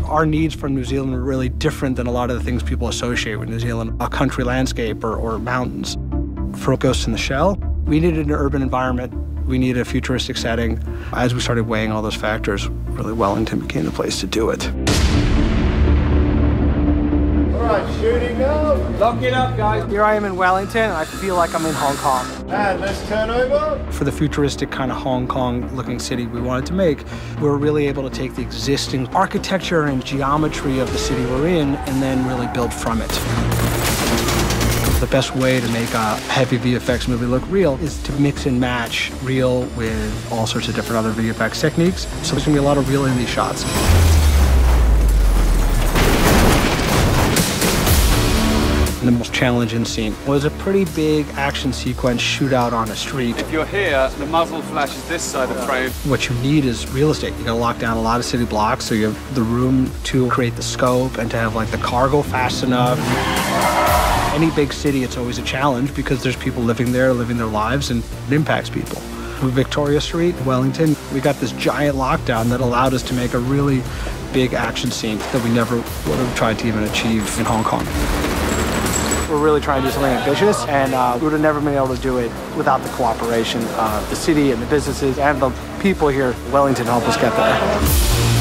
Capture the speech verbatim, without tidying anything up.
Our needs from New Zealand are really different than a lot of the things people associate with New Zealand, a country landscape or, or mountains. For Ghost in the Shell, we needed an urban environment. We needed a futuristic setting. As we started weighing all those factors, really Wellington became the place to do it. All right, shooting now. Lock it up, guys. Here I am in Wellington, and I feel like I'm in Hong Kong. And let's turn over. For the futuristic kind of Hong Kong-looking city we wanted to make, we were really able to take the existing architecture and geometry of the city we're in and then really build from it. The best way to make a heavy V F X movie look real is to mix and match real with all sorts of different other V F X techniques. So there's gonna be a lot of real in these shots. And the most challenging scene was a pretty big action sequence shootout on a street. If you're here, the muzzle flashes this side of the frame. What you need is real estate. You gotta lock down a lot of city blocks so you have the room to create the scope and to have like the cargo fast enough. Any big city, it's always a challenge because there's people living there, living their lives, and it impacts people. With Victoria Street, Wellington, we got this giant lockdown that allowed us to make a really big action scene that we never would have tried to even achieve in Hong Kong. We're really trying to do something ambitious, and uh, we would have never been able to do it without the cooperation of the city and the businesses and the people here in Wellington to help us get there.